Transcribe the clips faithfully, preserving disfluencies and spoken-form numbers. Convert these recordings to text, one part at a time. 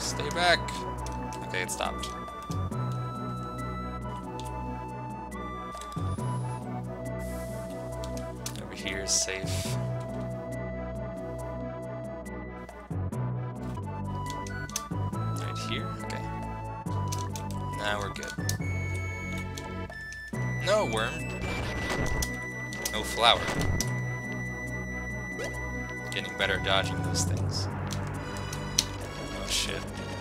Stay back. Okay, it stopped. Over here is safe. Right here? Okay. Now we're good. No worm. No flower. Getting better at dodging those things. Oh shit.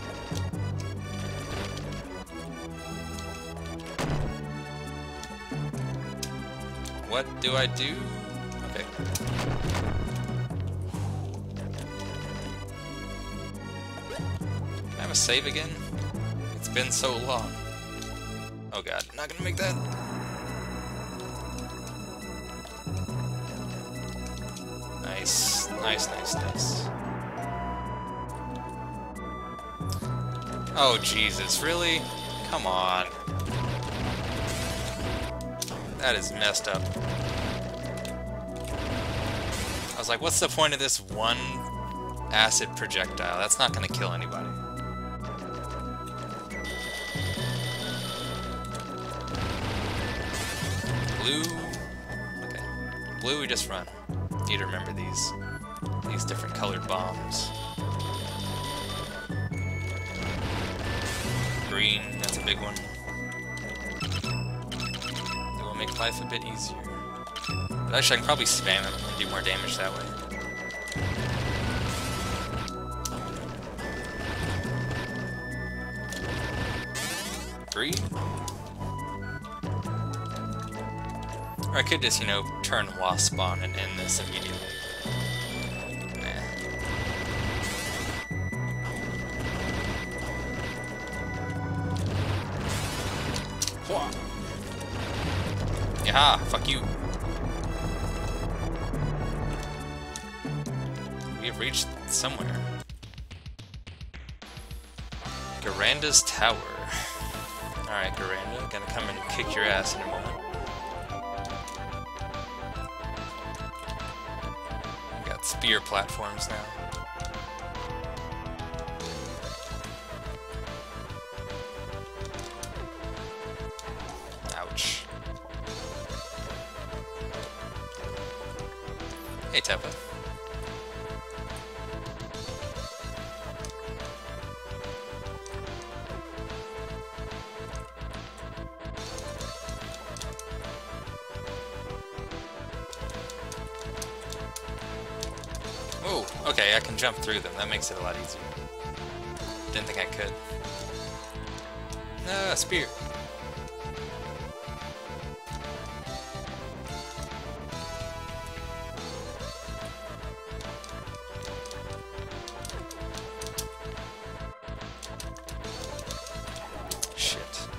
What do I do? Okay. Can I have a save again? It's been so long. Oh god, not gonna make that. Nice, nice, nice, nice. Oh Jesus, really? Come on. That is messed up. I was like, what's the point of this one acid projectile? That's not gonna kill anybody. Blue. Okay. Blue, we just run. Need to remember these. These different colored bombs. Green, that's a big one. It will make life a bit easier. But actually, I can probably spam them and do more damage that way. Green. Or I could just, you know, turn wasp spawn and end this immediately. Nah. Whoa. Yaha, fuck you. We have reached somewhere. Garanda's Tower. Alright, Garanda, gonna come and kick your ass in a moment. We got spear platforms now. Ouch. Hey, Teppa. Oh, okay, I can jump through them. That makes it a lot easier. Didn't think I could. No, a spear. Shit.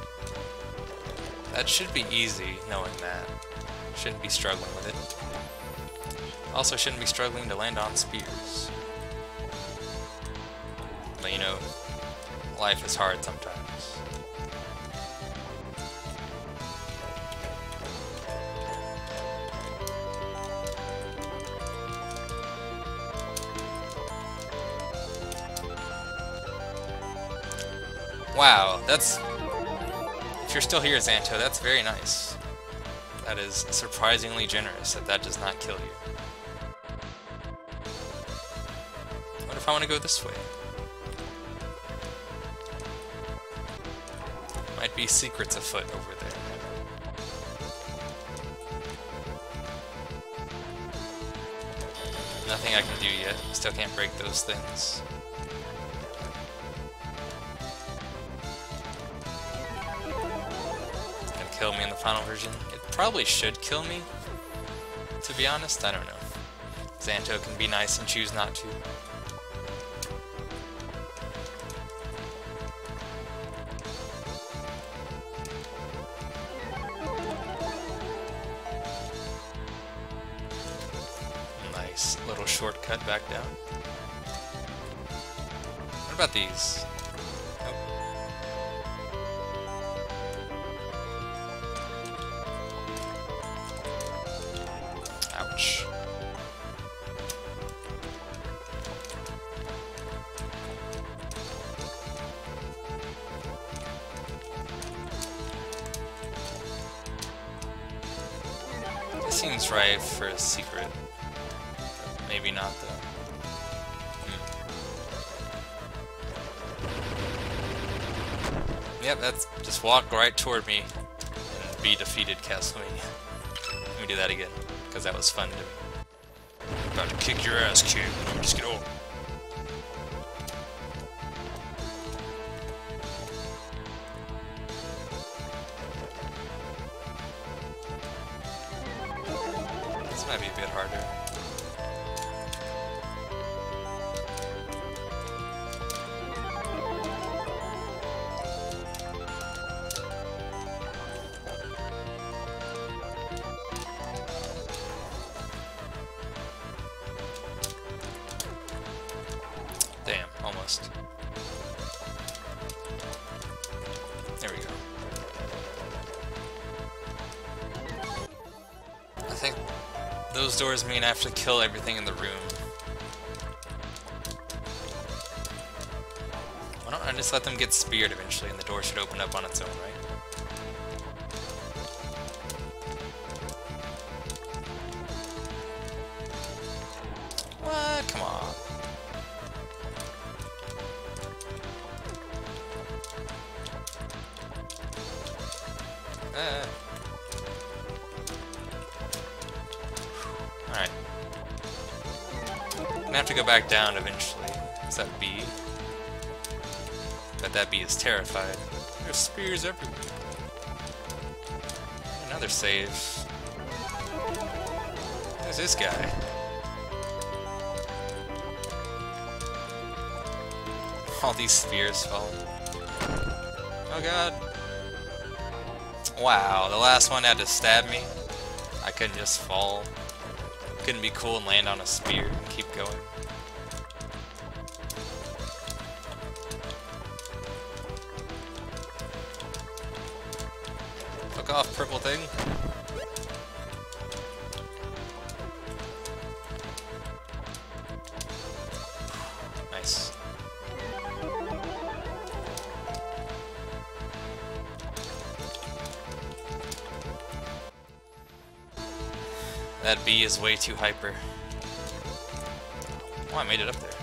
That should be easy, knowing that. Shouldn't be struggling with it. Also shouldn't be struggling to land on spears. But you know, life is hard sometimes. Wow, that's... If you're still here, Xanto, that's very nice. That is surprisingly generous that that does not kill you. What if I want to go this way? Might be secrets afoot over there. Nothing I can do yet. Still can't break those things. It's gonna kill me in the final version. It probably should kill me. To be honest, I don't know. Xanto can be nice and choose not to. Nice little shortcut back down. What about these? Nope. Ouch. seems right for a secret. Maybe not, though. Hmm. Yep, that's just walk right toward me and be defeated, Castlevania. Let me do that again, because that was fun to me. About to kick your ass, kid. Just get over. This might be a bit harder. Damn, almost. There we go. I think those doors mean I have to kill everything in the room. Why don't I just let them get speared eventually and the door should open up on its own, right? What? Come on. Uh. Alright. I'm gonna have to go back down eventually. Is that B? Bet that B is terrified. There's spears everywhere. Another save. Who's this guy? All these spears fall. Oh god. Wow, the last one had to stab me. I couldn't just fall. Couldn't be cool and land on a spear and keep going. Fuck off, purple thing. Nice. That bee is way too hyper. Oh, I made it up there.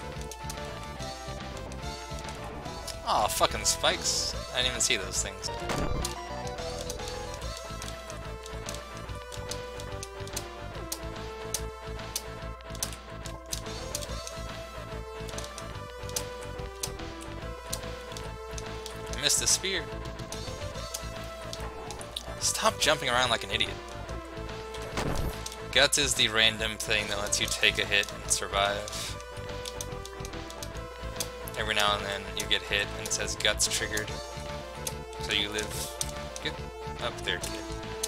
Aw, oh, fucking spikes. I didn't even see those things. I missed the spear. Stop jumping around like an idiot. Guts is the random thing that lets you take a hit and survive. Every now and then you get hit and it says guts triggered. So you live. Get up there, kid.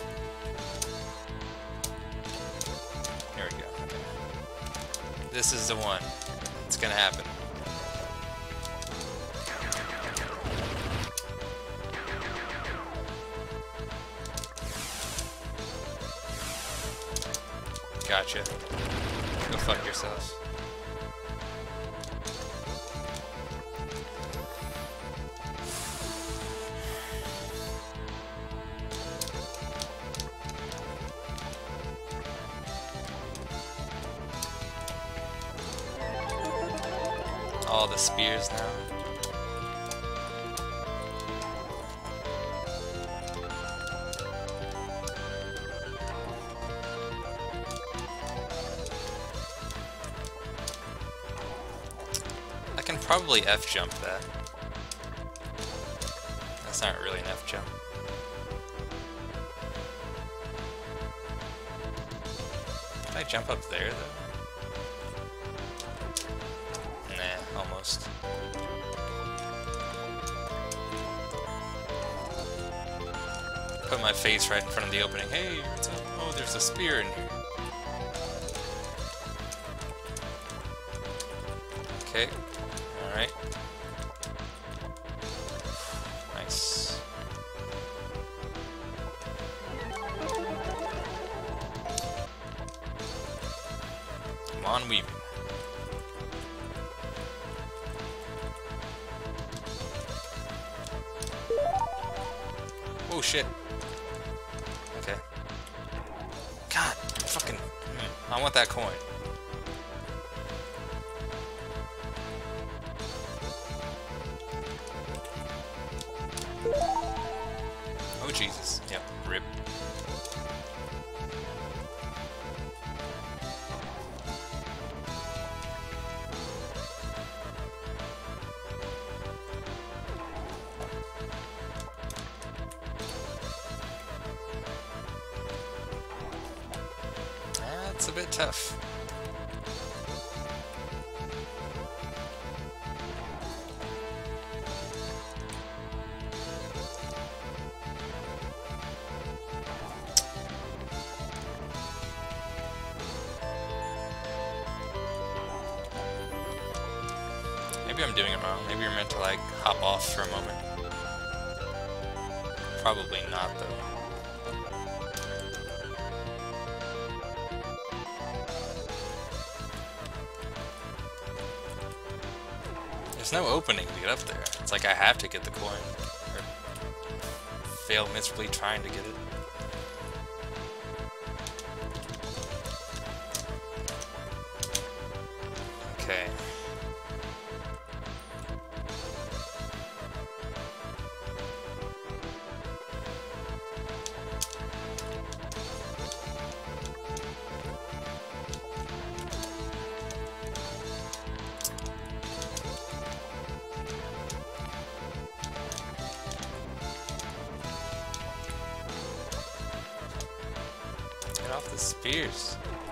There we go. Okay. This is the one. It's gonna happen. Gotcha. Go fuck yourself. All the spears now. I can probably F jump that. That's not really an F jump. Can I jump up there though? Nah, almost. Put my face right in front of the opening. Hey, what's up? Oh, there's a spear in here. Okay. Alright. Nice. Come on, weaving. Oh shit. Okay. God I want that coin. Oh Jesus. Yep, rip. That's a bit tough. Maybe I'm doing it wrong. Maybe you're meant to like hop off for a moment. Probably not though. There's no opening to get up there. It's like I have to get the coin. Or fail miserably trying to get it. Okay. Get off the spears.